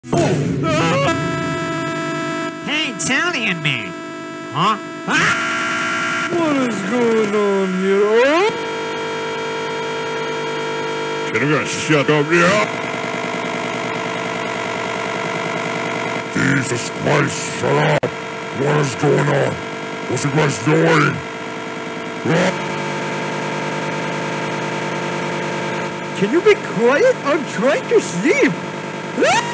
Hey, Italian man. Huh? What is going on here? Oh? Can I get shut up here? Jesus Christ, shut up! What is going on? What's you guys doing? Can you be quiet? I'm trying to sleep.